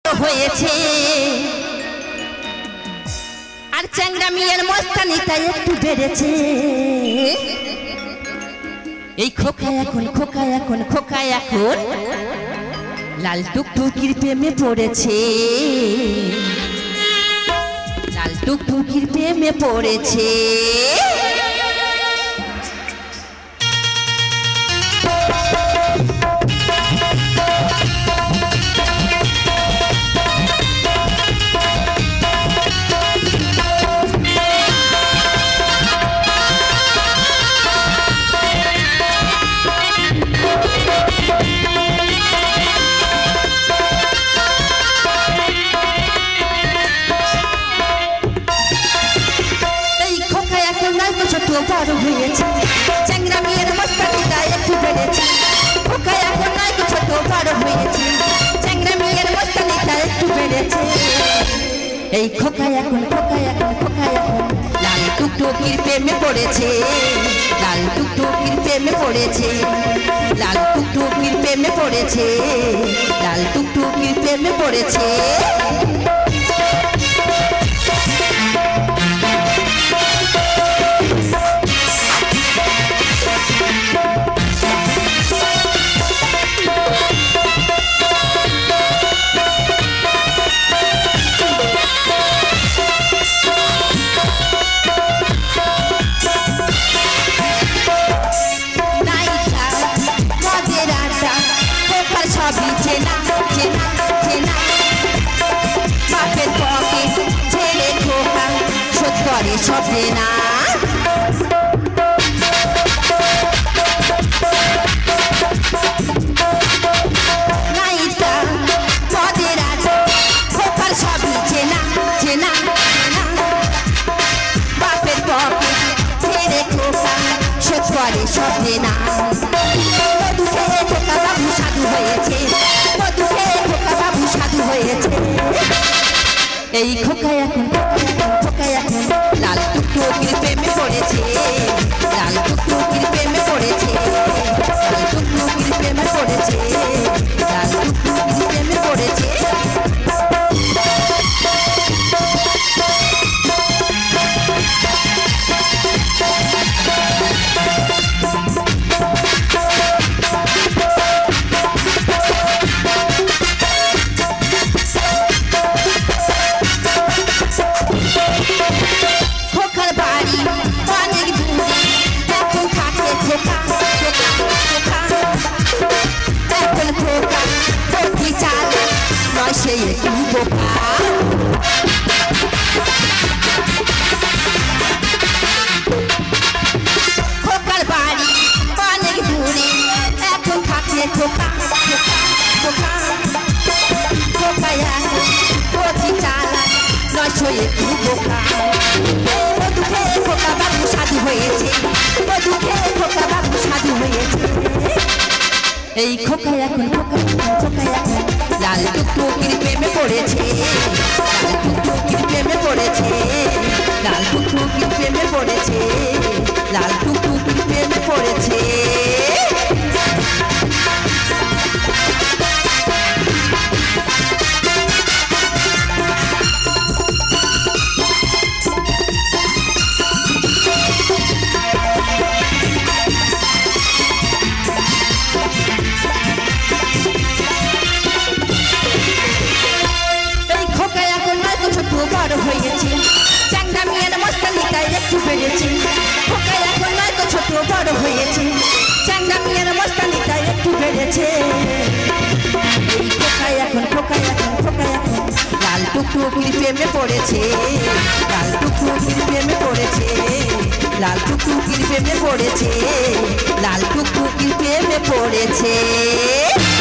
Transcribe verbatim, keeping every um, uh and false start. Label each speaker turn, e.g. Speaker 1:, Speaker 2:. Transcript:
Speaker 1: হয়েছে আর চ্যাংড়া মেয়ের মস্তানিটা একটু বেড়েছে। এই খোকা এখন খোকা এখন খোকা এখন লাল টুকটুকির প্রেমে পড়েছে, লাল টুকটুকির প্রেমে পড়েছে। বড় হয়েছে চ্যাংড়া মেয়ের মস্তানিটা একটু বেড়েছে। খোকা এখন নয় তো ছোট বড় হয়েছে চ্যাংড়া মেয়ের মস্তানিটা একটু বেড়েছে। এই খোকা এখন খোকা এখন খোকা এখন লাল টুকটুকির প্রেমে পড়েছে, লাল টুকটুকির প্রেমে পড়েছে, লাল টুকটুকির প্রেমে পড়েছে, লাল টুকটুকির প্রেমে পড়েছে। সবে না নাইটা পদের আছে খোকার সবই চেনা চেনা বাপের পকে ছেড়ে খোকা শোধ করে সবে না। মধু খেয়ে খোকা বাবু সাধু হয়েছে, মধু খেয়ে খোকা বাবু সাধু হয়েছে। এই খোকা এখন খোকা এখন লাল টুকটুকির প্রেমে পড়েছে, লাল টুকটুকির প্রেমে পড়েছে, লাল টুকটুকির প্রেমে পড়েছে, লাল টুকটুকির প্রেমে পড়েছে। খোকার বাড়ি অনেক দূরে এখন থাকে খোকা খোকা খোকা এখন পথি চালায় নয়শো একটু বোকা। মধু খেয়ে খোকা বাবু সাধু হয়েছে, মধু খেয়ে খোকা বাবু সাধু হয়েছে। এই খোকা এখন খোকা খোকা এখন লাল টুকটুকির প্রেমে পড়েছে, লাল টুকটুকির প্রেমে পড়েছে, লাল টুকটুকির প্রেমে পড়েছে, লাল টুকটুকির প্রেমে পড়েছে। বড় হয়েছে চ্যাংড়া মেয়ের মস্তানিটা একটু বেড়েছে। খোকা এখন নয় তো ছোট বড় হয়েছে চ্যাংড়া মেয়ের মস্তানিটা একটু বেড়েছে। এই খোকা এখন খোকা এখন খোকা এখন লাল টুকটুকির প্রেমে পড়েছে, লাল টুকটুকির প্রেমে পড়েছে, লাল টুকটুকির প্রেমে পড়েছে, লাল টুকটুকির প্রেমে পড়েছে।